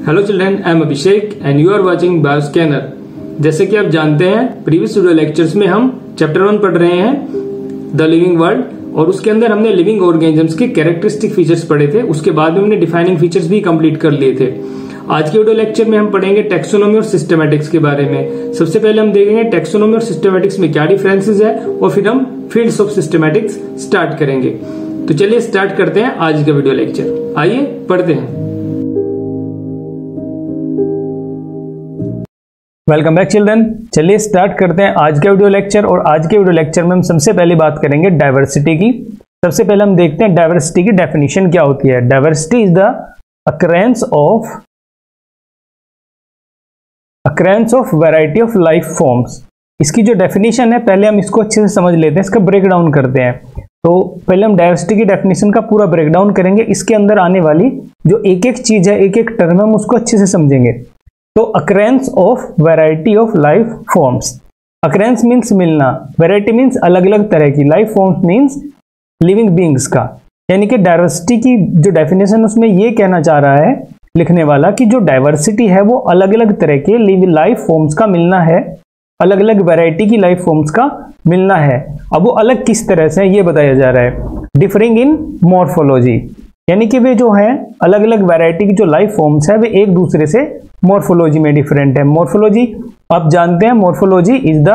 Hello children, I am Abhishek and you are watching Bioscanner. जैसे कि आप जानते हैं, प्रीवियस वीडियो लेक्चर्स में हम चैप्टर 1 पढ़ रहे हैं द लिविंग वर्ल्ड, और उसके अंदर हमने लिविंग ऑर्गेनिजम्स के कैरेक्टरिस्टिक फीचर्स पढ़े थे। उसके बाद में हमने डिफाइनिंग फीचर्स भी कंप्लीट कर लिए थे। आज के वीडियो लेक्चर में हम पढ़ेंगे टेक्सोनोमी और सिस्टमैटिक्स के बारे में। सबसे पहले हम देखेंगे टेक्सोनोमी और सिस्टमैटिक्स में क्या डिफरेंसेस है, और फिर हम फील्ड्स ऑफ सिस्टमैटिक्स स्टार्ट करेंगे। तो चलिए स्टार्ट करते हैं आज का वीडियो लेक्चर। आइए पढ़ते हैं। वेलकम बैक चिल्ड्रन, चलिए स्टार्ट करते हैं आज का वीडियो लेक्चर। और आज के वीडियो लेक्चर में हम सबसे पहले बात करेंगे डाइवर्सिटी की। सबसे पहले हम देखते हैं डाइवर्सिटी की डेफिनेशन क्या होती है। Diversity is the occurrence of variety of life forms. इसकी जो डेफिनेशन है, पहले हम इसको अच्छे से समझ लेते हैं, इसका ब्रेक डाउन करते हैं। तो पहले हम डाइवर्सिटी की डेफिनेशन का पूरा ब्रेक डाउन करेंगे। इसके अंदर आने वाली जो एक एक चीज है, एक एक टर्म है, हम उसको अच्छे से समझेंगे। तो occurrence of variety of life forms. Occurrence means मिलना, वैरायटी मीन्स अलग अलग तरह की, life forms means living beings का। यानी कि डाइवर्सिटी की जो डेफिनेशन उसमें ये कहना चाह रहा है लिखने वाला कि जो डाइवर्सिटी है वो अलग अलग तरह के लाइफ फॉर्म्स का मिलना है, अलग अलग वैरायटी की लाइफ फॉर्म्स का मिलना है। अब वो अलग किस तरह से ये बताया जा रहा है। डिफरिंग इन मॉर्फोलॉजी, यानी कि वे जो है अलग अलग वैरायटी की जो लाइफ फॉर्म्स है वे एक दूसरे से मॉर्फोलॉजी में डिफरेंट है। मॉर्फोलॉजी आप जानते हैं, morphology is the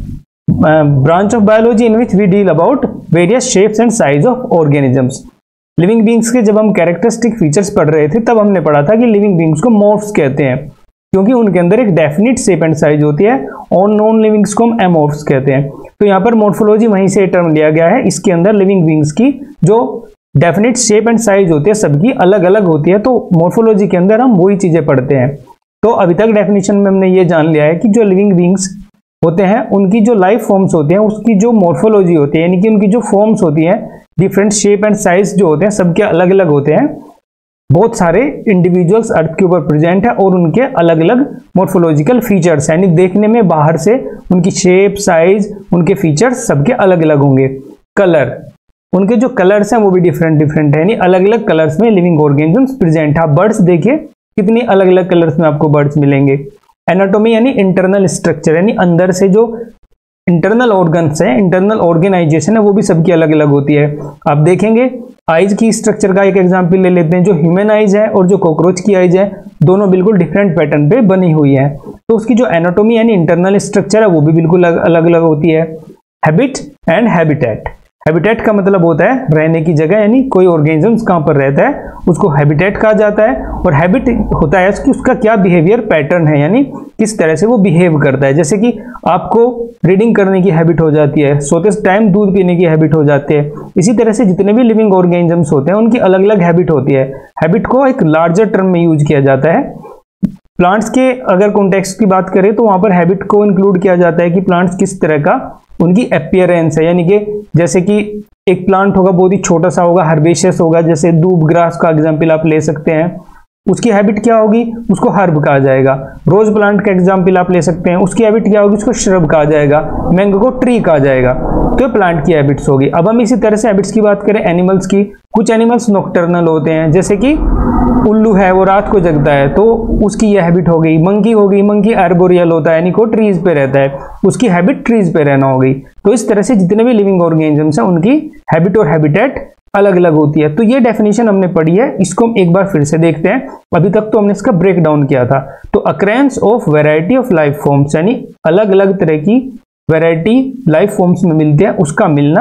branch of biology in which we deal about various shapes and size of organisms. Living beings के जब हम कैरेक्टरिस्टिक फीचर्स पढ़ रहे थे तब हमने पढ़ा था कि लिविंग बींग्स को मॉर्फ्स कहते हैं, क्योंकि उनके अंदर एक डेफिनिट शेप एंड साइज होती है। और नॉन लिविंग्स को हम एमॉर्फ्स कहते हैं। तो यहाँ पर मॉर्फोलॉजी वहीं से टर्म लिया गया है। इसके अंदर लिविंग बींग्स की जो डेफिनेट शेप एंड साइज होती है सबकी अलग अलग होती है। तो मॉर्फोलॉजी के अंदर हम वही चीजें पढ़ते हैं। तो अभी तक डेफिनेशन में हमने ये जान लिया है कि जो लिविंग बींग्स होते हैं उनकी जो लाइफ फॉर्म्स होते हैं उसकी जो मॉर्फोलॉजी होती है, यानी कि उनकी जो फॉर्म्स होती हैं, डिफरेंट शेप एंड साइज जो होते हैं सबके अलग अलग होते हैं। बहुत सारे इंडिविजुअल्स अर्थ के ऊपर प्रेजेंट है और उनके अलग अलग मॉर्फोलॉजिकल फीचर्स, यानी देखने में बाहर से उनकी शेप साइज उनके फीचर्स सबके अलग अलग होंगे। कलर, उनके जो कलर्स हैं वो भी डिफरेंट है, यानी अलग अलग कलर्स में लिविंग ऑर्गेनिजम्स प्रेजेंट है। आप बर्ड्स देखिए कितनी अलग अलग कलर्स में आपको बर्ड्स मिलेंगे। एनाटॉमी यानी इंटरनल स्ट्रक्चर, यानी अंदर से जो इंटरनल ऑर्गन्स है, इंटरनल ऑर्गेनाइजेशन है, वो भी सबकी अलग अलग होती है। आप देखेंगे आइज की स्ट्रक्चर का एक एग्जांपल ले लेते हैं। जो ह्यूमन आइज है और जो कॉकरोच की आइज है दोनों बिल्कुल डिफरेंट पैटर्न पे बनी हुई है। तो उसकी जो एनाटॉमी यानी इंटरनल स्ट्रक्चर है वो भी बिल्कुल अलग अलग होती है। हैबिट एंड हैबिटेट, हैबिटेट का मतलब होता है रहने की जगह, यानी कोई ऑर्गेनिजम्स कहाँ पर रहता है उसको हैबिटेट कहा जाता है। और हैबिट होता है कि उसका क्या बिहेवियर पैटर्न है, यानी किस तरह से वो बिहेव करता है। जैसे कि आपको रीडिंग करने की हैबिट हो जाती है, सोते टाइम दूध पीने की हैबिट हो जाती है। इसी तरह से जितने भी लिविंग ऑर्गेनिजम्स होते हैं उनकी अलग अलग हैबिट होती है। हैबिट को एक लार्जर टर्म में यूज किया जाता है। प्लांट्स के अगर कॉन्टेक्स्ट की बात करें तो वहां पर हैबिट को इंक्लूड किया जाता है कि प्लांट्स किस तरह का उनकी अपीयरेंस है, यानी कि जैसे कि एक प्लांट होगा बहुत ही छोटा सा होगा, हर्बेशियस होगा, जैसे दूब ग्रास का एग्जांपल आप ले सकते हैं। उसकी हैबिट क्या होगी, उसको हर्ब कहा जाएगा। रोज प्लांट का एग्जांपल आप ले सकते हैं, उसकी हैबिट क्या होगी, उसको श्रब कहा जाएगा। मैंगो को ट्री कहा जाएगा। तो प्लांट की हैबिट्स होगी। अब हम इसी तरह से हैबिट्स की बात करें एनिमल्स की। कुछ एनिमल्स नॉकटर्नल होते हैं, जैसे कि उल्लू है वो रात को जगता है तो उसकी यह हैबिट हो गई। मंकी हो गई, मंकी आर्बोरियल होता है, यानी को ट्रीज पे रहता है, उसकी हैबिट ट्रीज पे रहना हो गई। तो इस तरह से जितने भी लिविंग ऑर्गेनिजम्स हैं उनकी हैबिट और हैबिटेट अलग अलग होती है। तो ये डेफिनेशन हमने पढ़ी है, इसको हम एक बार फिर से देखते हैं। अभी तक तो हमने इसका ब्रेक डाउन किया था। तो occurrence of variety of life forms, यानी अलग अलग तरह की वैरायटी लाइफ फॉर्म्स में मिलती है, उसका मिलना।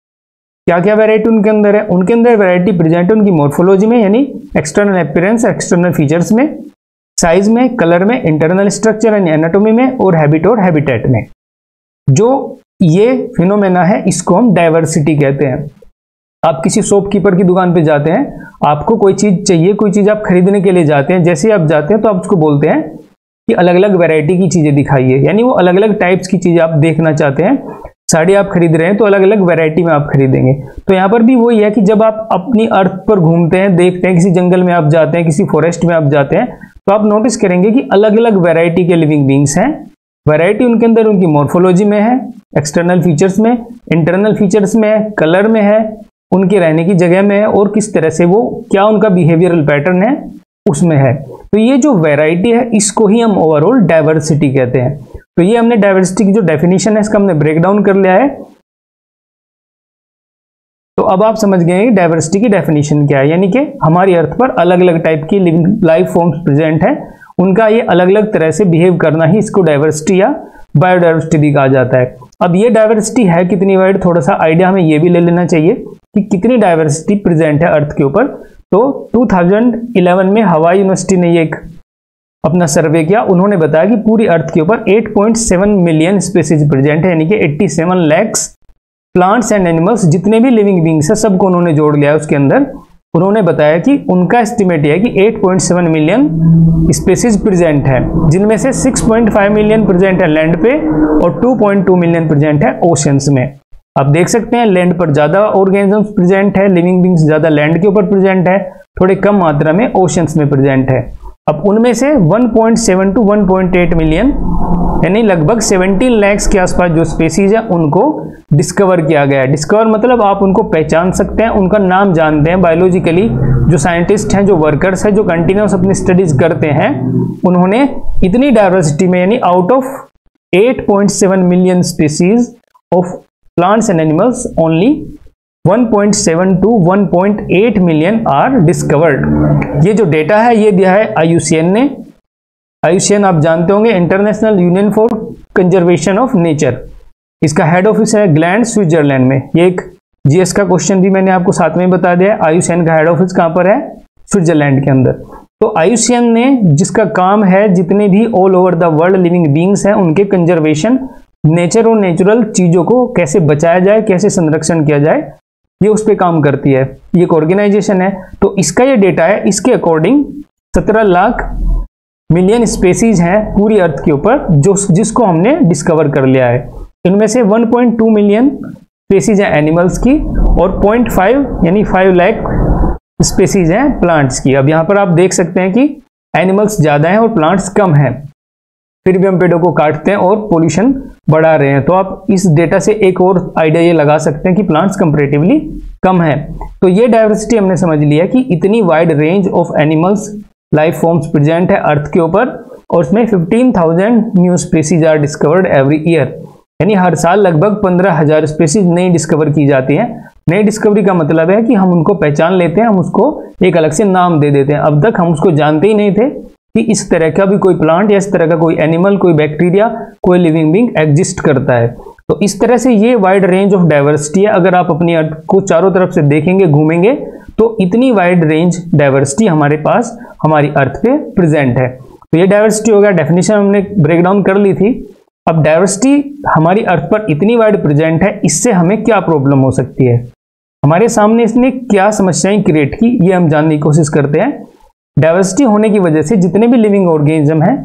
क्या क्या वैरायटी उनके अंदर है, उनके अंदर वैरायटी प्रेजेंट है उनकी मॉर्फोलॉजी में, यानी एक्सटर्नल अपीयरेंस, एक्सटर्नल फीचर्स में, साइज में, कलर में, इंटरनल स्ट्रक्चर यानी एनाटॉमी में, और हैबिट और हैबिटेट में। जो ये फिनोमेना है इसको हम डाइवर्सिटी कहते हैं। आप किसी शॉपकीपर की दुकान पे जाते हैं, आपको कोई चीज चाहिए, कोई चीज आप खरीदने के लिए जाते हैं। जैसे आप जाते हैं तो आप उसको बोलते हैं कि अलग अलग वैरायटी की चीजें दिखाइए, यानी वो अलग अलग टाइप्स की चीजें आप देखना चाहते हैं। साड़ी आप खरीद रहे हैं तो अलग अलग वैरायटी में आप खरीदेंगे। तो यहाँ पर भी वही है कि जब आप अपनी अर्थ पर घूमते हैं, देखते हैं, किसी जंगल में आप जाते हैं, किसी फॉरेस्ट में आप जाते हैं, तो आप नोटिस करेंगे कि अलग अलग वैरायटी के लिविंग बींग्स हैं। वैरायटी उनके अंदर उनकी मॉर्फोलॉजी में है, एक्सटर्नल फीचर्स में, इंटरनल फीचर्स में है, कलर में है, उनके रहने की जगह में है और किस तरह से वो क्या उनका बिहेवियरल पैटर्न है उसमें है। तो ये जो वैरायटी है इसको ही हम ओवरऑल डाइवर्सिटी कहते हैं। तो ये हमने डाइवर्सिटी की जो डेफिनेशन है इसका हमने ब्रेक डाउन कर लिया है। तो अब आप समझ गए हैं डाइवर्सिटी की डेफिनेशन क्या है, यानी कि हमारी अर्थ पर अलग अलग टाइप की लिविंग लाइफ फॉर्म्स प्रेजेंट है, उनका ये अलग अलग तरह से बिहेव करना ही इसको डाइवर्सिटी या बायोडाइवर्सिटी भी कहा जाता है। अब ये डाइवर्सिटी है कितनी वाइड, थोड़ा सा आइडिया हमें ये भी ले लेना चाहिए कि कितनी डाइवर्सिटी प्रेजेंट है अर्थ के ऊपर। तो 2011 में हवाई यूनिवर्सिटी ने ये एक अपना सर्वे किया, उन्होंने बताया कि पूरी अर्थ के ऊपर 8.7 मिलियन स्पीसीज प्रेजेंट है, यानी कि 87 लाख प्लांट्स एंड एनिमल्स, जितने भी लिविंग बींग्स है सबको उन्होंने जोड़ लिया है उसके अंदर। उन्होंने बताया कि उनका एस्टिमेट है कि 8.7 मिलियन स्पीसीज प्रेजेंट है, जिनमें से 6.5 मिलियन प्रेजेंट है लैंड पे और 2.2 मिलियन प्रेजेंट है ओशंस में। आप देख सकते हैं लैंड पर ज्यादा ऑर्गेनिजम्स प्रेजेंट है, लिविंग बींग्स ज्यादा लैंड के ऊपर प्रेजेंट है, थोड़े कम मात्रा में ओशंस में प्रेजेंट है। अब उनमें से 1.7 टू 1.8 मिलियन यानी लगभग 17 लाख के आसपास जो स्पीसीज है उनको डिस्कवर किया गया है। डिस्कवर मतलब आप उनको पहचान सकते हैं, उनका नाम जानते हैं। बायोलॉजिकली जो साइंटिस्ट हैं, जो वर्कर्स हैं, जो कंटिन्यूस अपनी स्टडीज करते हैं, उन्होंने इतनी डाइवर्सिटी में यानी out of 8.7 million species of plants and animals only 1.7 to 1.8 million are discovered. ये जो डेटा है ये दिया है IUCN ने। IUCN आप जानते होंगे, International Union for Conservation of Nature. इसका हेड ऑफिस है ग्लैंड, स्विट्जरलैंड में। ये एक GS का क्वेश्चन भी मैंने आपको साथ में बता दिया। IUCN का हेड ऑफिस कहाँ पर है? स्विट्जरलैंड के अंदर। तो IUCN ने जिसका काम है जितने भी all over the world living beings हैं उनके कंजर्वेशन, नेचर और नेचुरल चीजों को कैसे बचाया जाए, कैसे संरक्षण किया जाए, ये उस पर काम करती है। ये एक ऑर्गेनाइजेशन है। तो इसका ये डेटा है, इसके अकॉर्डिंग 17 लाख मिलियन स्पीसीज हैं पूरी अर्थ के ऊपर जिसको हमने डिस्कवर कर लिया है। इनमें से 1.2 मिलियन स्पीसीज हैं एनिमल्स की और 0.5 यानी 5 लाख स्पीसीज हैं प्लांट्स की। अब यहाँ पर आप देख सकते हैं कि एनिमल्स ज्यादा हैं और प्लांट्स कम हैं, फिर भी हम पेड़ों को काटते हैं और पोल्यूशन बढ़ा रहे हैं। तो आप इस डेटा से एक और आइडिया ये लगा सकते हैं कि प्लांट्स कंपैरेटिवली कम है। तो ये डाइवर्सिटी हमने समझ लिया कि इतनी wide range of animals life forms present है अर्थ के ऊपर, और उसमें 15,000 new species are discovered every year, यानी हर साल लगभग 15,000 स्पीसीज नई डिस्कवर की जाती हैं। नई डिस्कवरी का मतलब है कि हम उनको पहचान लेते हैं, हम उसको एक अलग से नाम दे देते हैं। अब तक हम उसको जानते ही नहीं थे कि इस तरह का भी कोई प्लांट या इस तरह का कोई एनिमल, कोई बैक्टीरिया, कोई लिविंग बीइंग एग्जिस्ट करता है। तो इस तरह से ये वाइड रेंज ऑफ डाइवर्सिटी है। अगर आप अपनी अर्थ को चारों तरफ से देखेंगे, घूमेंगे, तो इतनी वाइड रेंज डाइवर्सिटी हमारे पास हमारी अर्थ पे प्रेजेंट है। तो ये डाइवर्सिटी हो गया, डेफिनेशन हमने ब्रेक डाउन कर ली थी। अब डाइवर्सिटी हमारी अर्थ पर इतनी वाइड प्रेजेंट है, इससे हमें क्या प्रॉब्लम हो सकती है, हमारे सामने इसने क्या समस्याएं क्रिएट की, ये हम जानने की कोशिश करते हैं। डाइवर्सिटी होने की वजह से जितने भी लिविंग ऑर्गेनिज्म हैं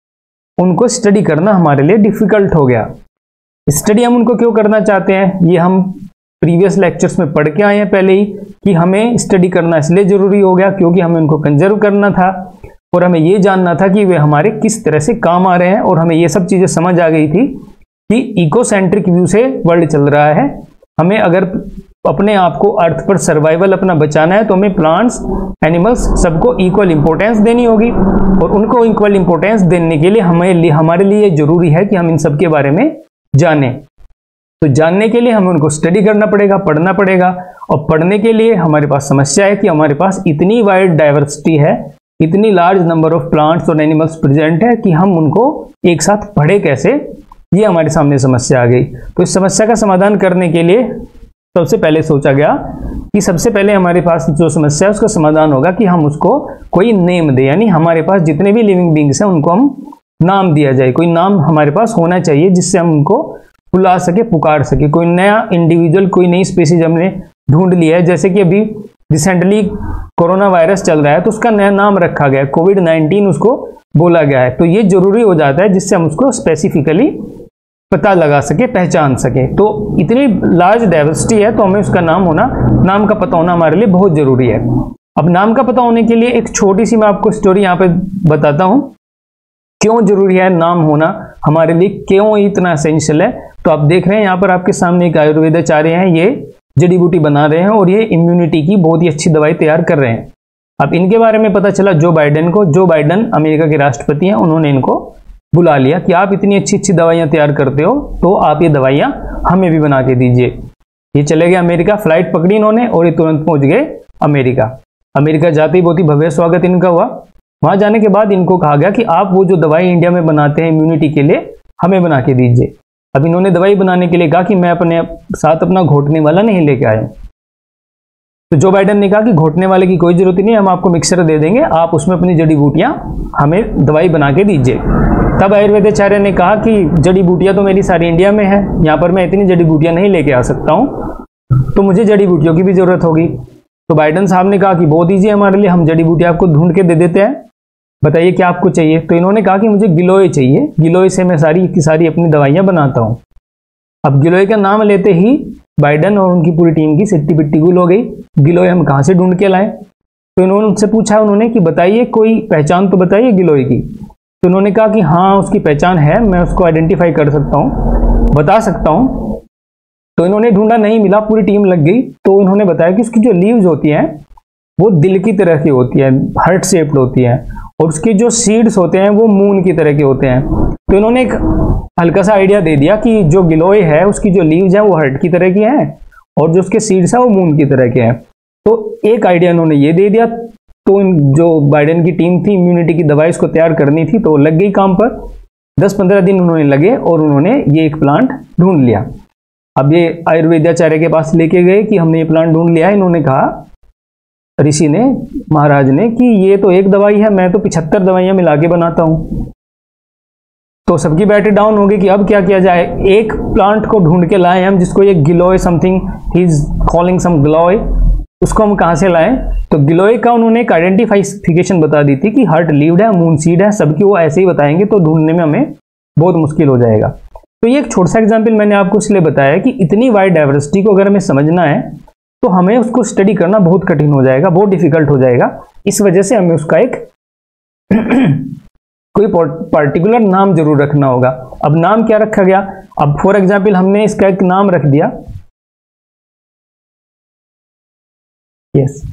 उनको स्टडी करना हमारे लिए डिफिकल्ट हो गया। स्टडी हम उनको क्यों करना चाहते हैं, ये हम प्रीवियस लेक्चर्स में पढ़ के आए हैं पहले ही कि हमें स्टडी करना इसलिए जरूरी हो गया क्योंकि हमें उनको कंजर्व करना था और हमें ये जानना था कि वे हमारे किस तरह से काम आ रहे हैं। और हमें ये सब चीजें समझ आ गई थी कि इकोसेंट्रिक व्यू से वर्ल्ड चल रहा है। हमें अगर अपने आप को अर्थ पर सर्वाइवल अपना बचाना है तो हमें प्लांट्स, एनिमल्स सबको इक्वल इंपॉर्टेंस देनी होगी, और उनको इक्वल इंपॉर्टेंस देने के लिए हमारे लिए जरूरी है कि हम इन सब के बारे में जानें। तो जानने के लिए हमें उनको स्टडी करना पड़ेगा, पढ़ना पड़ेगा, और पढ़ने के लिए हमारे पास समस्या है कि हमारे पास इतनी वाइड डाइवर्सिटी है, इतनी लार्ज नंबर ऑफ प्लांट्स और एनिमल्स प्रेजेंट है कि हम उनको एक साथ पढ़े कैसे, ये हमारे सामने समस्या आ गई। तो इस समस्या का समाधान करने के लिए सबसे पहले सोचा गया कि सबसे पहले हमारे पास जो समस्या है उसका समाधान होगा कि हम उसको कोई नेम दे, यानी हमारे पास जितने भी लिविंग बींग्स हैं उनको हम नाम दिया जाए। कोई नाम हमारे पास होना चाहिए जिससे हम उनको बुला सके, पुकार सके। कोई नया इंडिविजुअल, कोई नई स्पीसीज हमने ढूंढ लिया है, जैसे कि अभी रिसेंटली कोरोना वायरस चल रहा है तो उसका नया नाम रखा गया है, कोविड-19 उसको बोला गया है। तो ये जरूरी हो जाता है जिससे हम उसको स्पेसिफिकली पता लगा सके, पहचान सके। तो इतनी लार्ज डाइवर्सिटी है तो हमें उसका नाम का पता होना हमारे लिए बहुत जरूरी है। अब नाम का पता होने के लिए एक छोटी सी मैं आपको स्टोरी यहाँ पे बताता हूँ, क्यों जरूरी है नाम होना हमारे लिए, क्यों इतना एसेंशियल है। तो आप देख रहे हैं यहाँ पर आपके सामने एक आयुर्वेदाचार्य हैं, ये जड़ी बूटी बना रहे हैं और ये इम्यूनिटी की बहुत ही अच्छी दवाई तैयार कर रहे हैं। अब इनके बारे में पता चला जो बाइडेन को, जो बाइडेन अमेरिका के राष्ट्रपति हैं, उन्होंने इनको बुला लिया कि आप इतनी अच्छी अच्छी दवाइयाँ तैयार करते हो तो आप ये दवाइयाँ हमें भी बना के दीजिए। ये चले गए अमेरिका, फ्लाइट पकड़ी इन्होंने और ये तुरंत पहुंच गए अमेरिका। अमेरिका जाते ही बहुत ही भव्य स्वागत इनका हुआ। वहां जाने के बाद इनको कहा गया कि आप वो जो दवाई इंडिया में बनाते हैं इम्यूनिटी के लिए, हमें बना के दीजिए। अब इन्होंने दवाई बनाने के लिए कहा कि मैं अपने साथ अपना घोटने वाला नहीं लेके आया। तो जो बाइडेन ने कहा कि घोटने वाले की कोई जरूरत नहीं, हम आपको मिक्सर दे देंगे, आप उसमें अपनी जड़ी बूटियां हमें दवाई बना के दीजिए। तब आयुर्वेदाचार्य ने कहा कि जड़ी बूटियां तो मेरी सारी इंडिया में है, यहाँ पर मैं इतनी जड़ी बूटियां नहीं लेके आ सकता हूँ, तो मुझे जड़ी बूटियों की भी जरूरत होगी। तो बाइडेन साहब ने कहा कि बहुत ईजी है हमारे लिए, हम जड़ी बूटियां आपको ढूंढ के दे देते हैं, बताइए क्या आपको चाहिए। तो इन्होंने कहा कि मुझे गिलोय चाहिए, गिलोय से मैं सारी की सारी अपनी दवाइयां बनाता हूँ। अब गिलोय का नाम लेते ही बाइडेन और उनकी पूरी टीम की सिट्टी पिट्टी गुल हो गई। गिलोय हम कहाँ से ढूंढ के लाएं? तो इन्होंने उनसे पूछा उन्होंने कि बताइए कोई पहचान तो बताइए गिलोय की। तो उन्होंने कहा कि हाँ उसकी पहचान है, मैं उसको आइडेंटिफाई कर सकता हूँ, बता सकता हूँ। तो इन्होंने ढूंढा, नहीं मिला, पूरी टीम लग गई। तो इन्होंने बताया कि उसकी जो लीव्स होती हैं वो दिल की तरह की होती है, हार्ट शेप्ड होती है, और उसके जो सीड्स होते हैं वो मून की तरह के होते हैं। तो इन्होंने एक हल्का सा आइडिया दे दिया कि जो गिलोय है उसकी जो लीव्स हैं वो हार्ट की तरह की हैं और जो उसके सीड्स हैं वो मून की तरह के हैं। तो एक आइडिया इन्होंने ये दे दिया। तो जो बाइडेन की टीम थी इम्यूनिटी की दवाई उसको तैयार करनी थी, तो लग गई काम पर। 10-15 दिन उन्होंने लगे और उन्होंने ये एक प्लांट ढूंढ लिया। अब ये आयुर्वेदाचार्य के पास लेके गए कि हमने ये प्लांट ढूंढ लिया है। इन्होंने कहा, ऋषि ने, महाराज ने, कि ये तो एक दवाई है, मैं तो 75 दवाइयां मिला के बनाता हूं। तो सबकी बैटरी डाउन हो गई कि अब क्या किया जाए। एक प्लांट को ढूंढ के लाए हम जिसको ये giloy something, he is calling some giloy, उसको हम कहां से लाएं? तो गिलोय का उन्होंने एक आइडेंटिफिकेशन बता दी थी कि हार्ट लीव्ड है, मून सीड है, सबकी वो ऐसे ही बताएंगे, तो ढूंढने में हमें बहुत मुश्किल हो जाएगा। तो ये एक छोटा सा एग्जाम्पल मैंने आपको इसलिए बताया कि इतनी वाइड डाइवर्सिटी को अगर हमें समझना है तो हमें उसको स्टडी करना बहुत कठिन हो जाएगा, बहुत डिफिकल्ट हो जाएगा। इस वजह से हमें उसका एक कोई पार्टिकुलर नाम जरूर रखना होगा। अब नाम क्या रखा गया? अब फॉर एग्जाम्पल हमने इसका एक नाम रख दिया, यस।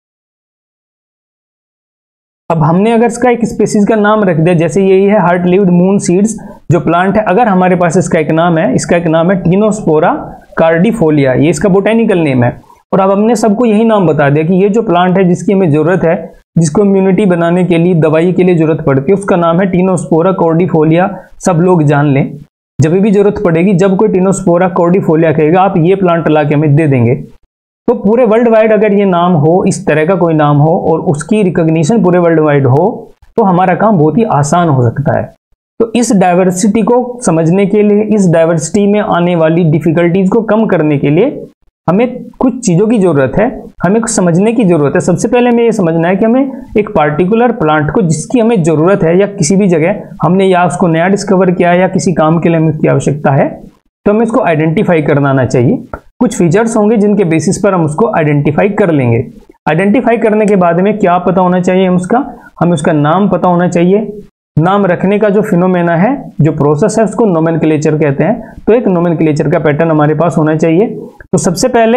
अब हमने अगर इसका एक स्पीसीज का नाम रख दिया, जैसे यही है हार्ट लिव्ड मून सीड्स जो प्लांट है, अगर हमारे पास इसका एक नाम है, इसका एक नाम है टीनोस्पोरा कार्डिफोलिया, ये इसका बोटेनिकल नेम है। और अब हमने सबको यही नाम बता दिया कि ये जो प्लांट है जिसकी हमें जरूरत है, जिसको इम्यूनिटी बनाने के लिए, दवाई के लिए जरूरत पड़ती है, उसका नाम है टीनोस्पोरा कॉर्डिफोलिया। सब लोग जान लें, जब भी जरूरत पड़ेगी, जब कोई टीनोस्पोरा कॉर्डिफोलिया कहेगा, आप ये प्लांट ला के हमें दे देंगे। तो पूरे वर्ल्ड वाइड अगर ये नाम हो, इस तरह का कोई नाम हो और उसकी रिकॉग्निशन पूरे वर्ल्ड वाइड हो, तो हमारा काम बहुत ही आसान हो सकता है। तो इस डाइवर्सिटी को समझने के लिए, इस डाइवर्सिटी में आने वाली डिफिकल्टीज को कम करने के लिए हमें कुछ चीजों की जरूरत है, हमें कुछ समझने की जरूरत है। सबसे पहले हमें ये समझना है कि हमें एक पार्टिकुलर प्लांट को जिसकी हमें जरूरत है, या किसी भी जगह हमने या उसको नया डिस्कवर किया है या किसी काम के लिए हमें उसकी आवश्यकता है, तो हमें उसको आइडेंटिफाई करना आना चाहिए। कुछ फीचर्स होंगे जिनके बेसिस पर हम उसको आइडेंटिफाई कर लेंगे। आइडेंटिफाई करने के बाद में क्या पता होना चाहिए हमें उसका नाम पता होना चाहिए। नाम रखने का जो फिनोमेना है, जो प्रोसेस है, उसको नोमेनक्लेचर कहते हैं। तो एक नोमेनक्लेचर का पैटर्न हमारे पास होना चाहिए। तो सबसे पहले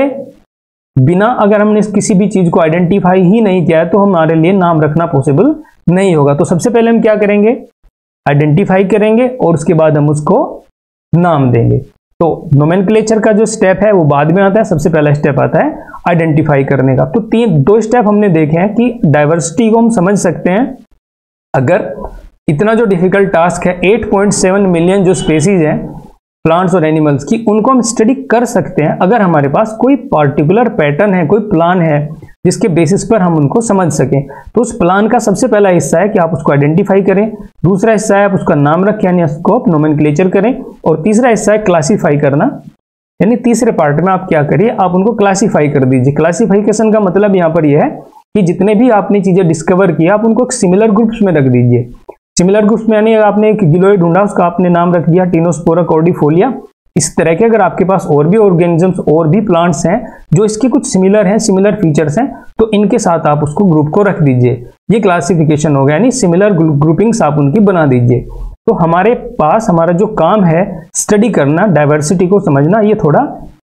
बिना अगर हमने किसी भी चीज को आइडेंटिफाई ही नहीं किया है तो हमारे लिए नाम रखना पॉसिबल नहीं होगा। तो सबसे पहले हम क्या करेंगे? आइडेंटिफाई करेंगे और उसके बाद हम उसको नाम देंगे। तो नोमेनक्लेचर का जो स्टेप है वो बाद में आता है, सबसे पहला स्टेप आता है आइडेंटिफाई करने का। तो दो स्टेप हमने देखे हैं कि डाइवर्सिटी को हम समझ सकते हैं अगर इतना जो डिफिकल्ट टास्क है, 8.7 मिलियन जो स्पेसीज हैं प्लांट्स और एनिमल्स की, उनको हम स्टडी कर सकते हैं अगर हमारे पास कोई पार्टिकुलर पैटर्न है, कोई प्लान है जिसके बेसिस पर हम उनको समझ सकें। तो उस प्लान का सबसे पहला हिस्सा है कि आप उसको आइडेंटिफाई करें, दूसरा हिस्सा है आप उसका नाम रखें यानी उसको आप नोमेनक्लेचर करें, और तीसरा हिस्सा है क्लासीफाई करना, यानी तीसरे पार्ट में आप क्या करिए, आप उनको क्लासीफाई कर दीजिए। क्लासिफिकेशन का मतलब यहाँ पर यह है कि जितने भी आपने चीजें डिस्कवर किया आप उनको एक सिमिलर ग्रुप्स में रख दीजिए। सिमिलर ग्रुप्स में यानी आपने एक गिलोय ढूंढा, उसका आपने नाम रख दिया टीनोस्पोरा कॉर्डिफोलिया। इस तरह के अगर आपके पास और भी ऑर्गेनिजम्स और भी प्लांट्स हैं जो इसके कुछ सिमिलर हैं, सिमिलर फीचर्स हैं, तो इनके साथ आप उसको ग्रुप को रख दीजिए। ये क्लासिफिकेशन हो गया, यानी सिमिलर ग्रुपिंग्स आप उनकी बना दीजिए। तो हमारे पास हमारा जो काम है स्टडी करना, डाइवर्सिटी को समझना, ये थोड़ा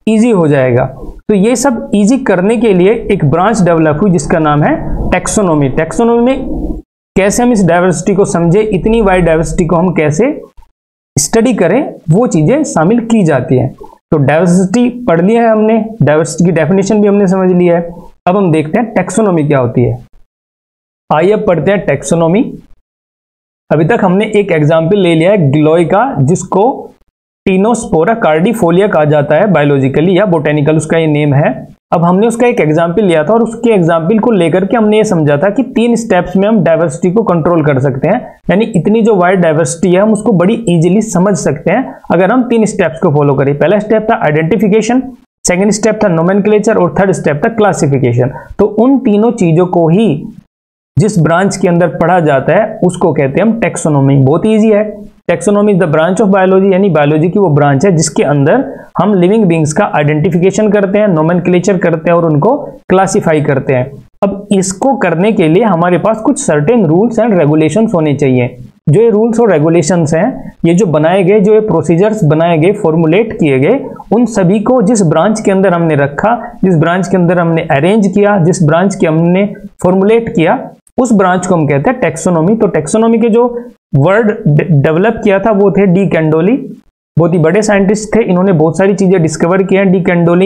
इजी हो जाएगा। तो ये सब इजी करने के लिए एक ब्रांच डेवलप हुई जिसका नाम है टैक्सोनॉमी। टैक्सोनॉमी में कैसे हम इस डाइवर्सिटी को समझे, इतनी वाइड डाइवर्सिटी को हम कैसे स्टडी करें, वो चीजें शामिल की जाती हैं। तो डाइवर्सिटी पढ़ लिया है हमने, डाइवर्सिटी की डेफिनेशन भी हमने समझ लिया है। अब हम देखते हैं टैक्सोनॉमी क्या होती है। आइए अब पढ़ते हैं टैक्सोनॉमी। अभी तक हमने एक एग्जाम्पल ले लिया है गिलोय का, जिसको टीनोस्पोरा कार्डिफोलिया कहा जाता है बायोलॉजिकली या बोटेनिकल, उसका ये नेम है। अब हमने उसका एक एग्जाम्पल लिया था और उसके एग्जाम्पल को लेकर के हमने ये समझा था कि 3 स्टेप्स में हम डाइवर्सिटी को कंट्रोल कर सकते हैं, यानी इतनी जो वाइड डाइवर्सिटी है हम उसको बड़ी इजीली समझ सकते हैं अगर हम 3 स्टेप्स को फॉलो करें। पहला स्टेप था आइडेंटिफिकेशन, सेकेंड स्टेप था नोमेनक्लेचर और थर्ड स्टेप था क्लासिफिकेशन। तो उन तीनों चीजों को ही जिस ब्रांच के अंदर पढ़ा जाता है उसको कहते हैं हम टैक्सोनॉमी। बहुत ईजी है। Taxonomy is the branch of biology, यानी बायोलॉजी की वो ब्रांच है जिसके अंदर हम लिविंग बींग्स का आइडेंटिफिकेशन करते हैं, नोमेनक्लेचर करते हैं और उनको क्लासिफाई करते हैं। अब इसको करने के लिए हमारे पास कुछ सर्टेन रूल्स एंड रेगुलेशंस होने चाहिए। जो ये रूल्स और रेगुलेशंस हैं, ये जो बनाए गए, जो ये प्रोसीजर्स बनाए गए, फॉर्मुलेट किए गए, उन सभी को जिस ब्रांच के अंदर हमने रखा, जिस ब्रांच के अंदर हमने अरेंज किया, जिस ब्रांच के हमने फॉर्मुलेट किया, उस ब्रांच को हम कहते हैं टैक्सोनॉमी। तो टैक्सोनॉमी के जो वर्ड डेवलप किया था वो थे डी कैंडोली। बहुत ही बड़े साइंटिस्ट थे, इन्होंने बहुत सारी चीजें डिस्कवर की हैं। डी कैंडोली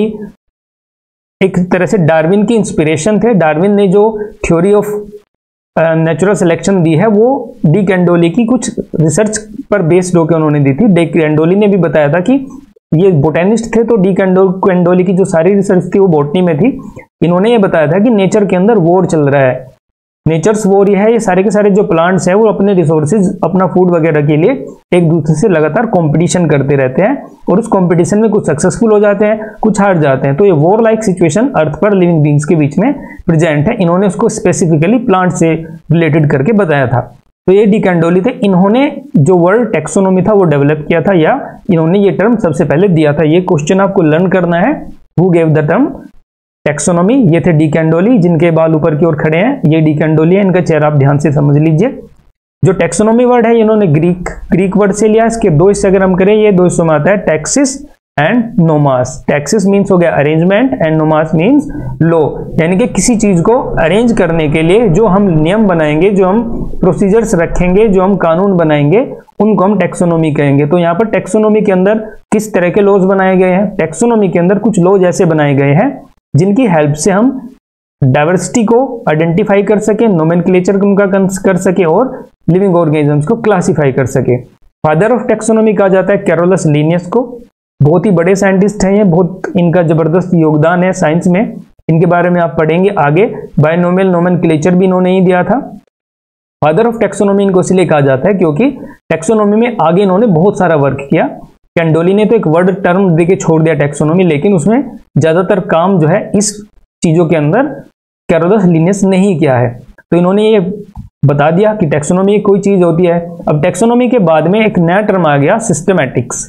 एक तरह से डार्विन की इंस्पिरेशन थे। डार्विन ने जो थ्योरी ऑफ नेचुरल सिलेक्शन दी है वो डी कैंडोली की कुछ रिसर्च पर बेस्ड होकर उन्होंने दी थी। डी कैंडोली ने भी बताया था कि ये बोटेनिस्ट थे, तो डी कैंडोली की जो सारी रिसर्च थी वो बॉटनी में थी। इन्होंने ये बताया था कि नेचर के अंदर वॉर चल रहा है, नेचर्स वॉर है, ये सारे के सारे जो प्लांट्स हैं वो अपने रिसोर्सेज, अपना फूड वगैरह के लिए एक दूसरे से लगातार कंपटीशन करते रहते हैं और उस कंपटीशन में कुछ सक्सेसफुल हो जाते हैं, कुछ हार जाते हैं। तो ये वॉर लाइक सिचुएशन अर्थ पर लिविंग बींग्स के बीच में प्रेजेंट है। इन्होंने उसको स्पेसिफिकली प्लांट से रिलेटेड करके बताया था। तो ये डी कैंडोली थे, इन्होंने जो वर्ड टैक्सोनॉमी था वो डेवलप किया था, या इन्होंने ये टर्म सबसे पहले दिया था। ये क्वेश्चन आपको लर्न करना है, who gave the term taxonomy. ये थे डी कैंडोली, जिनके बाल ऊपर की ओर खड़े हैं, ये डी कैंडोली है, इनका चेहरा आप ध्यान से समझ लीजिए। जो टैक्सोनॉमी वर्ड है इन्होंने ग्रीक वर्ड से लिया। इसके 2 हिस्से अगर हम करें, ये 2 हिस्सों में आता है taxis and nomos. Taxis means हो गया arrangement and nomos means law, यानी कि किसी चीज को अरेंज करने के लिए जो हम नियम बनाएंगे, जो हम प्रोसीजर्स रखेंगे, जो हम कानून बनाएंगे, उनको हम टैक्सोनॉमी कहेंगे। तो यहाँ पर टैक्सोनॉमी के अंदर किस तरह के लॉज बनाए गए हैं? टैक्सोनॉमी के अंदर कुछ लॉज ऐसे बनाए गए हैं जिनकी हेल्प से हम डाइवर्सिटी को आइडेंटिफाई कर सके, नोमेनक्लेचर उनका कर सके और लिविंग ऑर्गेनिजम्स को क्लासिफाई कर सके। फादर ऑफ टैक्सोनॉमी कहा जाता है कैरोलस लिनियस को। बहुत ही बड़े साइंटिस्ट हैं ये, बहुत इनका जबरदस्त योगदान है साइंस में। इनके बारे में आप पढ़ेंगे आगे। बायनोमियल नोमेनक्लेचर भी इन्होंने ही दिया था। फादर ऑफ टैक्सोनॉमी इनको इसलिए कहा जाता है क्योंकि टैक्सोनॉमी में आगे इन्होंने बहुत सारा वर्क किया। कैंडोली ने तो एक वर्ड टर्म देके छोड़ दिया टैक्सोनॉमी, लेकिन उसमें ज्यादातर काम जो है इस चीजों के अंदर कैरोलस लिनियस ने ही किया है। तो इन्होंने ये बता दिया कि टैक्सोनॉमी कोई चीज होती है। अब टैक्सोनॉमी के बाद में एक नया टर्म आ गया, सिस्टमैटिक्स।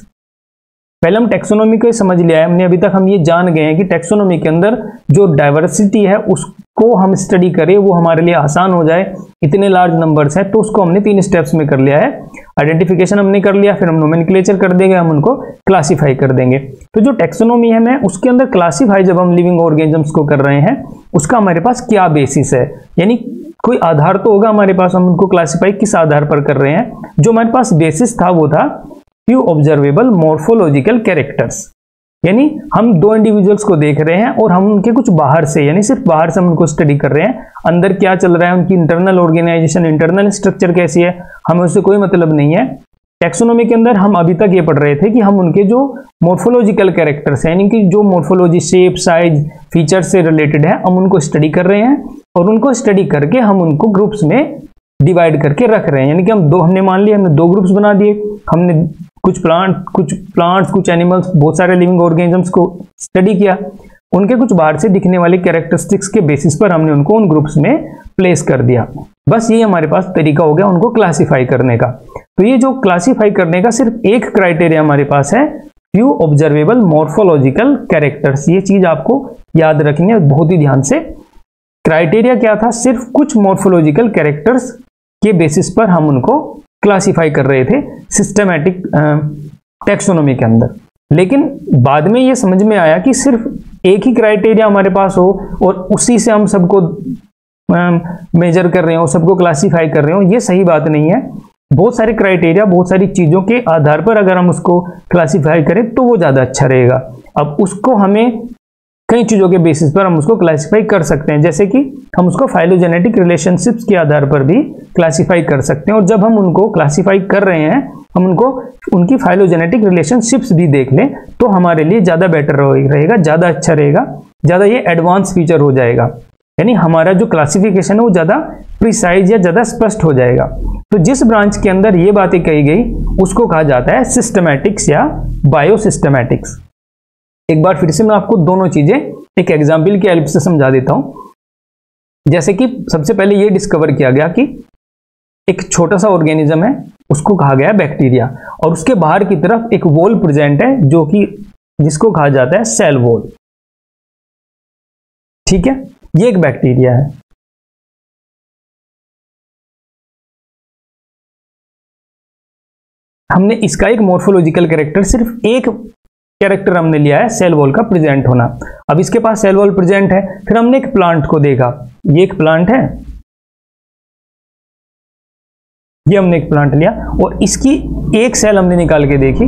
पहले हम टैक्सोनॉमी को समझ लिया है हमने, अभी तक हम ये जान गए हैं कि टैक्सोनॉमी के अंदर जो डाइवर्सिटी है उसको हम स्टडी करें, वो हमारे लिए आसान हो जाए। इतने लार्ज नंबर्स हैं तो उसको हमने 3 स्टेप्स में कर लिया है। आइडेंटिफिकेशन हमने कर लिया, फिर हम नोमेनक्लेचर कर देंगे, हम उनको क्लासिफाई कर देंगे। तो जो टैक्सोनॉमी है, मैं उसके अंदर क्लासिफाई जब हम लिविंग ऑर्गेनिजम्स को कर रहे हैं, उसका हमारे पास क्या बेसिस है, यानी कोई आधार तो होगा हमारे पास, हम उनको क्लासिफाई किस आधार पर कर रहे हैं। जो हमारे पास बेसिस था वो था फ्यू ऑब्जर्वेबल मॉर्फोलॉजिकल कैरेक्टर्स, यानी हम 2 इंडिविजुअल्स को देख रहे हैं और हम उनके कुछ बाहर से, यानी सिर्फ बाहर से हम उनको स्टडी कर रहे हैं। अंदर क्या चल रहा है, उनकी इंटरनल ऑर्गेनाइजेशन, इंटरनल स्ट्रक्चर कैसी है, हमें उससे कोई मतलब नहीं है। टैक्सोनॉमी के अंदर हम अभी तक ये पढ़ रहे थे कि हम उनके जो मॉर्फोलॉजिकल कैरेक्टर्स हैं, यानी कि जो मॉर्फोलॉजी, शेप, साइज, फीचर से रिलेटेड है, हम उनको स्टडी कर रहे हैं और उनको स्टडी करके हम उनको ग्रुप्स में डिवाइड करके रख रहे हैं। यानी कि हमने मान लिया, हमने 2 ग्रुप्स बना दिए, हमने कुछ प्लांट्स, कुछ एनिमल्स, बहुत सारे लिविंग ऑर्गेनिजम्स को स्टडी किया। उनके कुछ बाहर से दिखने वाले कैरेक्टरिस्टिक्स के बेसिस पर हमने उनको उन ग्रुप्स में प्लेस कर दिया। बस ये हमारे पास तरीका हो गया उनको क्लासिफाई करने का। तो ये जो क्लासिफाई करने का सिर्फ एक क्राइटेरिया हमारे पास है, फ्यू ऑब्जर्वेबल मॉर्फोलॉजिकल कैरेक्टर्स। ये चीज आपको याद रखनी है बहुत ही ध्यान से। क्राइटेरिया क्या था? सिर्फ कुछ मॉर्फोलॉजिकल कैरेक्टर्स के बेसिस पर हम उनको क्लासिफाई कर रहे थे सिस्टमैटिक टैक्सोनॉमी के अंदर। लेकिन बाद में ये समझ में आया कि सिर्फ एक ही क्राइटेरिया हमारे पास हो और उसी से हम सबको मेजर कर रहे हो, सबको क्लासीफाई कर रहे हो, ये सही बात नहीं है। बहुत सारे क्राइटेरिया, बहुत सारी चीज़ों के आधार पर अगर हम उसको क्लासीफाई करें तो वो ज़्यादा अच्छा रहेगा। अब उसको हमें कई चीज़ों के बेसिस पर हम उसको क्लासीफाई कर सकते हैं, जैसे कि हम उसको फाइलोजेनेटिक रिलेशनशिप्स के आधार पर भी क्लासीफाई कर सकते हैं। और जब हम उनको क्लासीफाई कर रहे हैं, हम उनको उनकी फाइलोजेनेटिक रिलेशनशिप्स भी देख लें तो हमारे लिए ज़्यादा बेटर रहेगा, ज़्यादा अच्छा रहेगा, ज़्यादा ये एडवांस फीचर हो जाएगा। यानी हमारा जो क्लासिफिकेशन है वो ज़्यादा प्रिसाइज या ज़्यादा स्पष्ट हो जाएगा। तो जिस ब्रांच के अंदर ये बातें कही गई उसको कहा जाता है सिस्टमैटिक्स या बायोसिस्टमैटिक्स। एक बार फिर से मैं आपको दोनों चीज़ें एक एग्जाम्पल की हेल्प से समझा देता हूँ। जैसे कि सबसे पहले ये डिस्कवर किया गया कि एक छोटा सा ऑर्गेनिज्म है, उसको कहा गया बैक्टीरिया, और उसके बाहर की तरफ एक वॉल प्रेजेंट है जो कि जिसको कहा जाता है सेल वॉल। ठीक है, ये एक बैक्टीरिया है। हमने इसका एक मॉर्फोलॉजिकल कैरेक्टर, सिर्फ एक कैरेक्टर हमने लिया है, सेल वॉल का प्रेजेंट होना। अब इसके पास सेल वॉल प्रेजेंट है। फिर हमने एक प्लांट को देखा, ये एक प्लांट है, ये हमने एक प्लांट लिया और इसकी एक सेल हमने निकाल के देखी।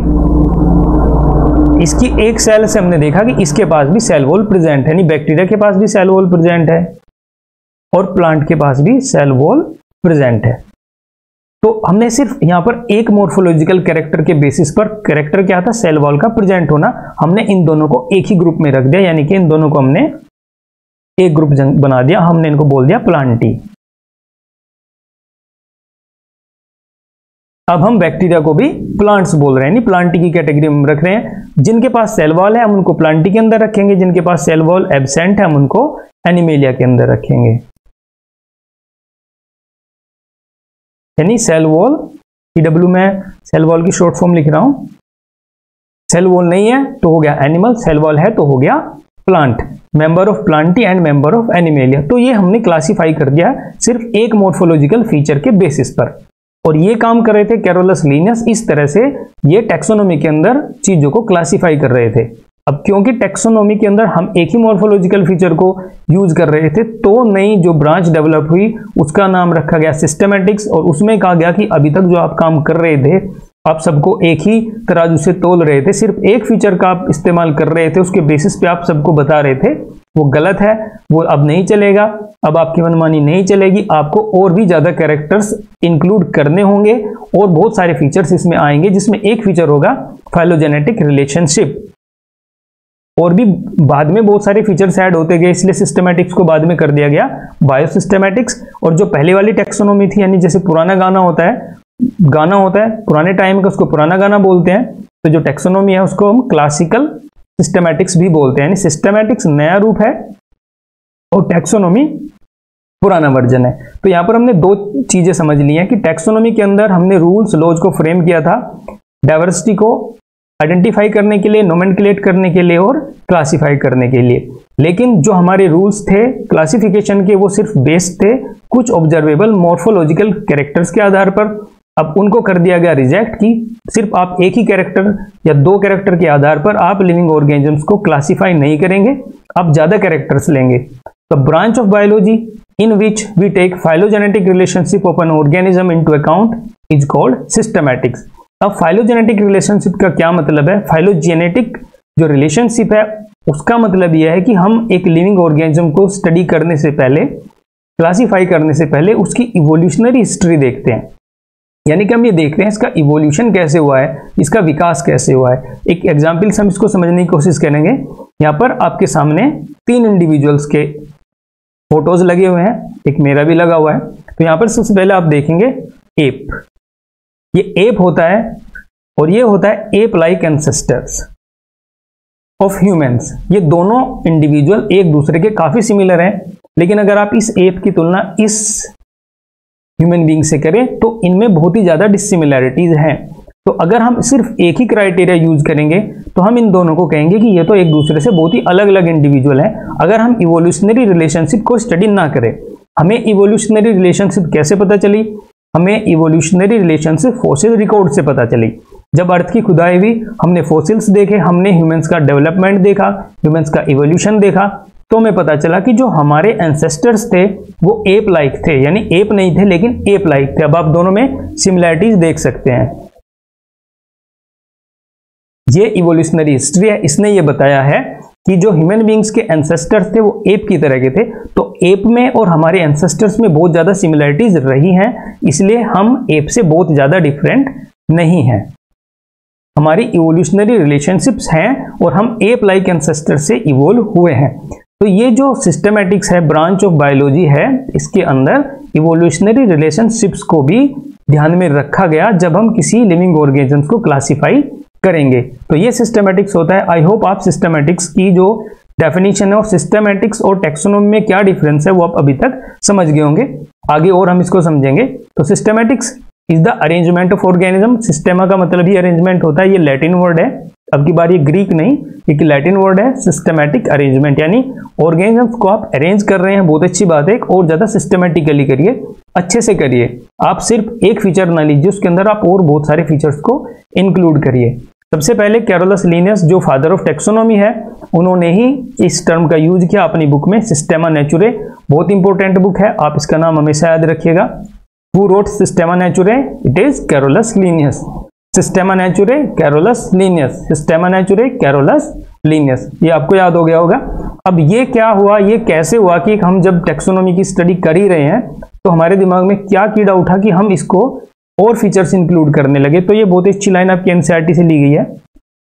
इसकी एक सेल से हमने देखा कि इसके पास भी सेल वॉल प्रेजेंट है, यानी बैक्टीरिया के पास भी सेल वॉल प्रेजेंट है और प्लांट के पास भी सेल वॉल प्रेजेंट है। तो हमने सिर्फ यहां पर एक मॉर्फोलॉजिकल कैरेक्टर के बेसिस पर, कैरेक्टर क्या था, सेल वॉल का प्रेजेंट होना, हमने इन दोनों को एक ही ग्रुप में रख दिया, यानी कि इन दोनों को हमने एक ग्रुप बना दिया, हमने इनको बोल दिया प्लांटी। अब हम बैक्टीरिया को भी प्लांट्स बोल रहे हैं, यानी प्लांटी की कैटेगरी में रख रहे हैं। जिनके पास सेल वॉल है हम उनको प्लांटी के अंदर रखेंगे, जिनके पास सेल वॉल एब्सेंट है हम उनको एनिमेलिया के अंदर रखेंगे। यानी सेल वॉल, TW में सेल वॉल की शॉर्ट फॉर्म लिख रहा हूं। सेल वॉल नहीं है तो हो गया एनिमल, सेल वॉल है तो हो गया plant, member of plantae and member of animalia. तो ये हमने क्लासीफाई कर दिया सिर्फ एक मॉर्फोलॉजिकल फीचर के बेसिस पर। और ये काम कर रहे थे कैरोलस लिनियस, इस तरह से ये टैक्सोनॉमी के अंदर चीजों को क्लासीफाई कर रहे थे। अब क्योंकि टैक्सोनॉमी के अंदर हम एक ही मॉर्फोलॉजिकल फीचर को यूज कर रहे थे, तो नई जो ब्रांच डेवलप हुई उसका नाम रखा गया सिस्टमैटिक्स। और उसमें कहा गया कि अभी तक जो आप काम कर रहे थे, आप सबको एक ही तराजू से तोल रहे थे, सिर्फ एक फीचर का आप इस्तेमाल कर रहे थे, उसके बेसिस पे आप सबको बता रहे थे, वो गलत है, वो अब नहीं चलेगा। अब आपकी मनमानी नहीं चलेगी, आपको और भी ज्यादा कैरेक्टर्स इंक्लूड करने होंगे और बहुत सारे फीचर्स इसमें आएंगे, जिसमें एक फीचर होगा फाइलोजेनेटिक रिलेशनशिप। और भी बाद में बहुत सारे फीचर्स ऐड होते गए, इसलिए सिस्टमैटिक्स को बाद में कर दिया गया बायोसिस्टमैटिक्स। और जो पहले वाली टैक्सोनॉमी थी, यानी जैसे पुराना गाना होता है पुराने टाइम का, उसको पुराना गाना बोलते हैं, तो जो टैक्सोनॉमी है उसको हम क्लासिकल सिस्टमैटिक्स भी बोलते हैं। यानी सिस्टमैटिक्स नया रूप है और टैक्सोनॉमी पुराना वर्जन है। तो यहां पर हमने दो चीजें समझ ली हैं कि टैक्सोनॉमी के अंदर हमने रूल्स लॉज को फ्रेम किया था, डाइवर्सिटी को आइडेंटिफाई करने के लिए, नोमेनक्लेट करने के लिए और क्लासिफाई करने के लिए। लेकिन जो हमारे रूल्स थे क्लासिफिकेशन के, वो सिर्फ बेस्ड थे कुछ ऑब्जर्वेबल मॉर्फोलॉजिकल कैरेक्टर्स के आधार पर। अब उनको कर दिया गया रिजेक्ट कि सिर्फ आप एक ही कैरेक्टर या दो कैरेक्टर के आधार पर आप लिविंग ऑर्गेनिजम्स को क्लासिफाई नहीं करेंगे, आप ज्यादा कैरेक्टर्स लेंगे। The branch of biology in which we take phylogenetic relationship of an organism into account is called systematics। अब phylogenetic relationship का क्या मतलब है? phylogenetic जो relationship है उसका मतलब यह है कि हम एक लिविंग ऑर्गेनिज्म को स्टडी करने से पहले, क्लासीफाई करने से पहले उसकी इवोल्यूशनरी हिस्ट्री देखते हैं। यानी कि हम ये देखते हैं इसका इवोल्यूशन कैसे हुआ है, इसका विकास कैसे हुआ है। एक एग्जाम्पल से हम इसको समझने की कोशिश करेंगे। यहाँ पर आपके सामने तीन इंडिविजुअल्स के फोटोज लगे हुए हैं, एक मेरा भी लगा हुआ है। तो यहाँ पर सबसे पहले आप देखेंगे एप, ये एप होता है और ये होता है ape like ancestors of humans. ये दोनों इंडिविजुअल एक दूसरे के काफी सिमिलर हैं, लेकिन अगर आप इस एप की तुलना इस ह्यूमन बीइंग से करें तो इनमें बहुत ही ज्यादा डिसिमिलैरिटीज हैं। तो अगर हम सिर्फ एक ही क्राइटेरिया यूज करेंगे तो हम इन दोनों को कहेंगे कि ये तो एक दूसरे से बहुत ही अलग अलग इंडिविजुअल हैं। अगर हम इवोल्यूशनरी रिलेशनशिप को स्टडी ना करें, हमें इवोल्यूशनरी रिलेशनशिप कैसे पता चली? हमें इवोल्यूशनरी रिलेशनशिप फॉसिल रिकॉर्ड से पता चली। जब अर्थ की खुदाई हुई, हमने फॉसिल्स देखे, हमने ह्यूमंस का डेवलपमेंट देखा, ह्यूमंस का इवोल्यूशन देखा, तो हमें पता चला कि जो हमारे एंसेस्टर्स थे वो एप लाइक थे, यानी एप नहीं थे लेकिन एप लाइक थे। अब आप दोनों में सिमिलैरिटीज देख सकते हैं। ये इवोल्यूशनरी हिस्ट्री है, इसने ये बताया है कि जो ह्यूमन बींग्स के एंसेस्टर्स थे वो एप की तरह के थे, तो एप में और हमारे एंसेस्टर्स में बहुत ज्यादा सिमिलैरिटीज रही हैं, इसलिए हम एप से बहुत ज्यादा डिफरेंट नहीं हैं। हमारी इवोल्यूशनरी रिलेशनशिप्स हैं और हम एप लाइक एंसेस्टर से इवोल्व हुए हैं। तो ये जो सिस्टमैटिक्स है, ब्रांच ऑफ बायोलॉजी है, इसके अंदर इवोल्यूशनरी रिलेशनशिप्स को भी ध्यान में रखा गया जब हम किसी लिविंग ऑर्गेनिजम्स को क्लासिफाई करेंगे। तो ये सिस्टमैटिक्स होता है। आई होप आप सिस्टमैटिक्स की जो डेफिनेशन है और सिस्टमैटिक्स और टैक्सोनॉमी में क्या डिफरेंस है वो आप अभी तक समझ गए होंगे। आगे और हम इसको समझेंगे। तो systematics is the arrangement of organism. Systema का मतलब ही अरेंजमेंट होता है। ये लैटिन वर्ड है, अब की बार ये ग्रीक नहीं, एक लैटिन वर्ड है। सिस्टमैटिक अरेंजमेंट यानी ऑर्गेनिजम्स को आप अरेंज कर रहे हैं, बहुत अच्छी बात है, और ज्यादा सिस्टमैटिकली करिए, अच्छे से करिए। आप सिर्फ एक फीचर ना लीजिए, उसके अंदर आप और बहुत सारे फीचर्स को इंक्लूड करिए। सबसे पहले कैरोलस लिनियस जो फादर ऑफ टैक्सोनॉमी है, उन्होंने ही इस टर्म का यूज किया अपनी बुक में, सिस्टेमा नेचुरे। बहुत इंपॉर्टेंट बुक है, आप इसका नाम हमेशा याद रखिएगा। Who wrote Systema Naturae? It is Carolus Linnaeus. Systema Naturae, Carolus Linnaeus. Systema Naturae, Carolus Linnaeus. ये आपको याद हो गया होगा। अब ये क्या हुआ, ये कैसे हुआ कि हम जब टैक्सोनॉमी की स्टडी कर ही रहे हैं तो हमारे दिमाग में क्या कीड़ा उठा कि हम इसको और फीचर्स इंक्लूड करने लगे। तो ये बहुत अच्छी लाइन आपकी एनसीईआरटी से ली गई है।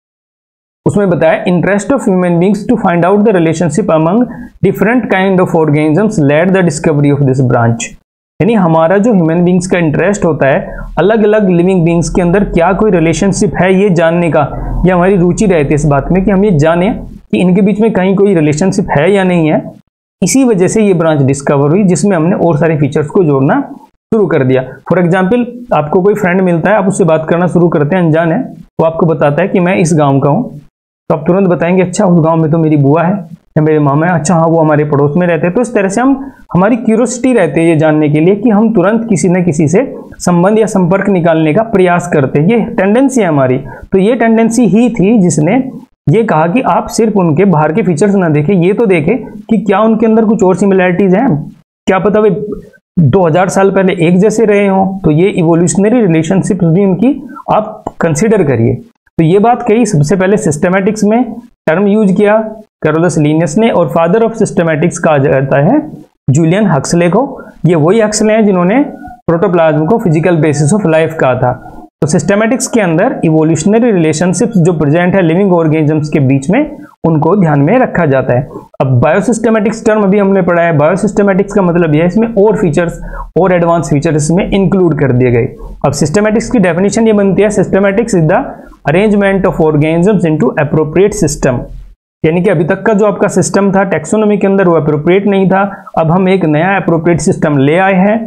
उसमें बताया interest of human beings to find out the relationship among different kind of organisms led the discovery of this branch. यानी हमारा जो ह्यूमन बींग्स का इंटरेस्ट होता है अलग अलग लिविंग बींग्स के अंदर क्या कोई रिलेशनशिप है ये जानने का, या हमारी रुचि रहती है इस बात में कि हम ये जानें कि इनके बीच में कहीं कोई रिलेशनशिप है या नहीं है। इसी वजह से ये ब्रांच डिस्कवर हुई जिसमें हमने और सारे फीचर्स को जोड़ना शुरू कर दिया। फॉर एग्जाम्पल, आपको कोई फ्रेंड मिलता है, आप उससे बात करना शुरू करते हैं, अनजान है, वो आपको बताता है कि मैं इस गाँव का हूँ, तो आप तुरंत बताएंगे अच्छा उस गाँव में तो मेरी बुआ है या मेरे मामा है, अच्छा हाँ वो हमारे पड़ोस में रहते हैं। तो इस तरह से हमारी क्यूरियोसिटी रहती है ये जानने के लिए कि हम तुरंत किसी न किसी से संबंध या संपर्क निकालने का प्रयास करते हैं। ये टेंडेंसी है हमारी। तो ये टेंडेंसी ही थी जिसने ये कहा कि आप सिर्फ उनके बाहर के फीचर्स ना देखें, ये तो देखें कि क्या उनके अंदर कुछ और सिमिलैरिटीज हैं, क्या पता वे 2000 साल पहले एक जैसे रहे हों। तो ये इवोल्यूशनरी रिलेशनशिप भी उनकी आप कंसिडर करिए। तो ये बात कही सबसे पहले सिस्टमैटिक्स में टर्म यूज किया कैरोलस लिनियस ने, और फादर ऑफ सिस्टमैटिक्स कहा जाता है जूलियन हक्सले को। ये वही हक्सले हैं जिन्होंने प्रोटोप्लाज्म को फिजिकल बेसिस ऑफ लाइफ कहा था। तो सिस्टमैटिक्स के अंदर इवोल्यूशनरी रिलेशनशिप्स जो प्रेजेंट है लिविंग ऑर्गेनिजम्स के बीच में, उनको ध्यान में रखा जाता है। अब बायोसिस्टमैटिक्स टर्म अभी हमने पढ़ा है। बायोसिस्टमैटिक्स का मतलब यह है इसमें और फीचर्स और एडवांस फीचर्स इसमें इंक्लूड कर दिए गए। अब सिस्टमैटिक्स की डेफिनेशन ये बनती है, systematics is the arrangement of organisms into appropriate system. यानी कि अभी तक का जो आपका सिस्टम था टैक्सोनॉमी के अंदर वो एप्रोप्रिएट नहीं था, अब हम एक नया एप्रोप्रिएट सिस्टम ले आए हैं।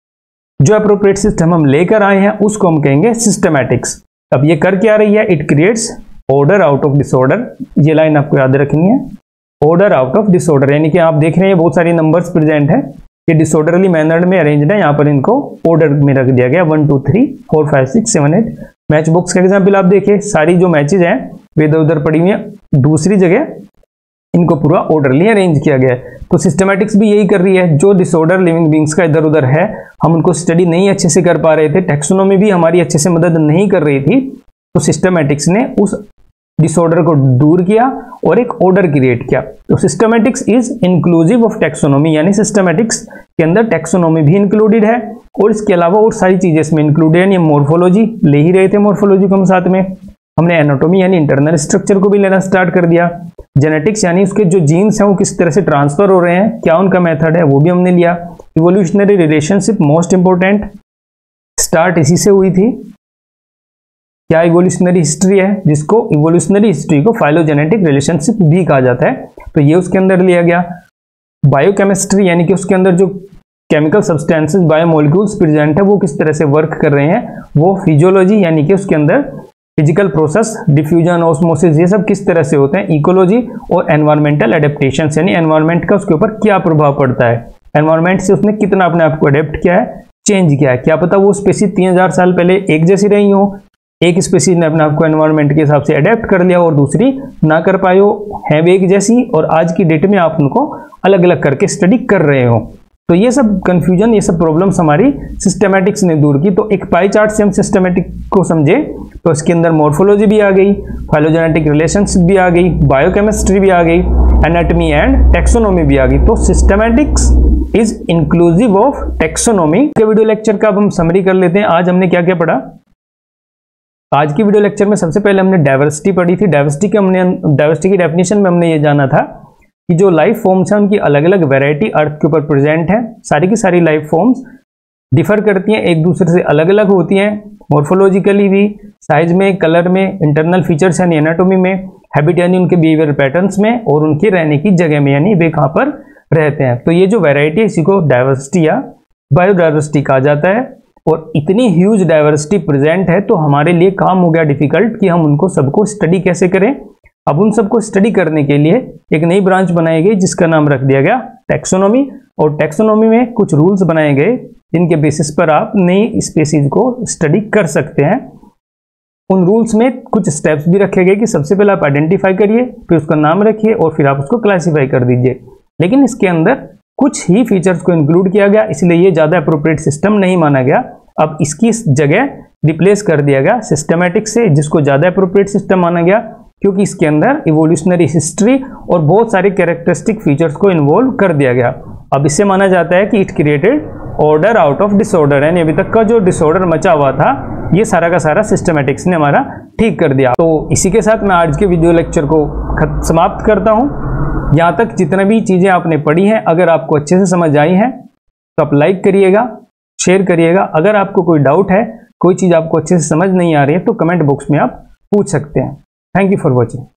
जो एप्रोप्रिएट सिस्टम हम लेकर आए हैं उसको हम कहेंगे सिस्टमैटिक्स। अब ये कर क्या रही है, it creates order out of disorder. ये लाइन आपको याद रखनी है, ऑर्डर आउट ऑफ डिसऑर्डर। यानी कि आप देख रहे हैं बहुत सारी नंबर्स प्रेजेंट है, ये डिसऑर्डरली मैनर्ड में अरेंज्ड है, यहाँ पर इनको ऑर्डर में रख दिया गया 1 2 3 4 5 6 7 8। मैच बॉक्स का एग्जाम्पल आप देखिए, सारी जो मैचेज हैं वे इधर उधर पड़ी हुई हैं, दूसरी जगह इनको पूरा ऑर्डरली अरेंज किया गया है। तो सिस्टमैटिक्स भी यही कर रही है। जो डिसऑर्डर लिविंग बींग्स का इधर उधर है, हम उनको स्टडी नहीं अच्छे से कर पा रहे थे, टैक्सोनॉमी भी हमारी अच्छे से मदद नहीं कर रही थी, तो सिस्टमैटिक्स ने उस डिसऑर्डर को दूर किया और एक ऑर्डर क्रिएट किया। तो systematics is inclusive of taxonomy, यानी सिस्टमैटिक्स के अंदर टैक्सोनॉमी भी इंक्लूडेड है और इसके अलावा और सारी चीजें इसमें इंक्लूडेड है। यानी मोर्फोलॉजी ले ही रहे थे, मोर्फोलॉजी को हम साथ में, हमने एनाटॉमी यानी इंटरनल स्ट्रक्चर को भी लेना स्टार्ट कर दिया। जेनेटिक्स यानी उसके जो जीन्स हैं वो किस तरह से ट्रांसफर हो रहे हैं, क्या उनका मेथड है, वो भी हमने लिया। Evolutionary relationship most important, start इसी से हुई थी। क्या इवोल्यूशनरी हिस्ट्री है, जिसको इवोल्यूशनरी हिस्ट्री को फाइलोजेनेटिक रिलेशनशिप भी कहा जाता है, तो ये उसके अंदर लिया गया। बायोकेमिस्ट्री यानी कि उसके अंदर जो केमिकल सब्सटेंसेस बायोमोलिक्यूल्स प्रेजेंट है वो किस तरह से वर्क कर रहे हैं, वो फिजियोलॉजी यानी कि उसके अंदर फिजिकल प्रोसेस, डिफ्यूजन, ऑस्मोसिस, ये सब किस तरह से होते हैं। इकोलॉजी और एनवायरमेंटल एडेप्टेशन यानी एनवायरमेंट का उसके ऊपर क्या प्रभाव पड़ता है, एनवायरमेंट से उसने कितना अपने आप को अडेप्ट किया है, चेंज किया है। क्या पता वो स्पेसीज 3000 साल पहले एक जैसी रही हो, एक स्पीसीज ने अपने आप को एनवायरनमेंट के हिसाब से अडेप्ट कर लिया और दूसरी ना कर पाए हो, है वे एक जैसी, और आज की डेट में आप उनको अलग अलग करके स्टडी कर रहे हो। तो ये सब कंफ्यूजन, ये सब प्रॉब्लम्स हमारी सिस्टमैटिक्स ने दूर की। तो एक पाई चार्ट से हम सिस्टमैटिक को समझे तो इसके अंदर मॉर्फोलॉजी भी आ गई, फाइलोजेनेटिक रिलेशनशिप भी आ गई, बायोकेमिस्ट्री भी आ गई, एनाटॉमी एंड टेक्सोनोमी भी आ गई। तो systematics is inclusive of taxonomy. के वीडियो लेक्चर का अब हम समरी कर लेते हैं। आज हमने क्या क्या पढ़ा। आज की वीडियो लेक्चर में सबसे पहले हमने डाइवर्सिटी पढ़ी थी। डाइवर्सिटी की डेफिनेशन में हमने ये जाना था कि जो लाइफ फॉर्म्स हैं उनकी अलग अलग वैरायटी अर्थ के ऊपर प्रेजेंट है। सारी की सारी लाइफ फॉर्म्स डिफर करती हैं, एक दूसरे से अलग अलग होती हैं, मॉर्फोलॉजिकली भी, साइज में, कलर में, इंटरनल फीचर्स यानी एनाटॉमी में, हैबिट यानी उनके बिहेवियर पैटर्न्स में, और उनके रहने की जगह में यानी वे कहाँ पर रहते हैं। तो ये जो वैरायटी है इसी को डाइवर्सिटी या बायोडाइवर्सिटी कहा जाता है। और इतनी ह्यूज डाइवर्सिटी प्रेजेंट है तो हमारे लिए काम हो गया डिफिकल्ट कि हम उनको सबको स्टडी कैसे करें। अब उन सबको स्टडी करने के लिए एक नई ब्रांच बनाई गई जिसका नाम रख दिया गया टैक्सोनॉमी। और टैक्सोनॉमी में कुछ रूल्स बनाए गए जिनके बेसिस पर आप नई स्पीसीज को स्टडी कर सकते हैं। उन रूल्स में कुछ स्टेप्स भी रखे गए कि सबसे पहले आप आइडेंटिफाई करिए, फिर उसका नाम रखिए और फिर आप उसको क्लासीफाई कर दीजिए। लेकिन इसके अंदर कुछ ही फीचर्स को इंक्लूड किया गया, इसलिए ये ज़्यादा अप्रोप्रिएट सिस्टम नहीं माना गया। अब इसकी जगह रिप्लेस कर दिया गया सिस्टमैटिक से, जिसको ज़्यादा अप्रोप्रिएट सिस्टम माना गया क्योंकि इसके अंदर इवोल्यूशनरी हिस्ट्री और बहुत सारे कैरेक्टरिस्टिक फीचर्स को इन्वॉल्व कर दिया गया। अब इससे माना जाता है कि it created order out of disorder, यानी अभी तक का जो डिसऑर्डर मचा हुआ था ये सारा का सारा सिस्टमैटिक्स ने हमारा ठीक कर दिया। तो इसी के साथ मैं आज के वीडियो लेक्चर को समाप्त करता हूँ। यहाँ तक जितने भी चीज़ें आपने पढ़ी हैं अगर आपको अच्छे से समझ आई हैं तो आप लाइक करिएगा, शेयर करिएगा। अगर आपको कोई डाउट है, कोई चीज़ आपको अच्छे से समझ नहीं आ रही है तो कमेंट बॉक्स में आप पूछ सकते हैं। Thank you for watching.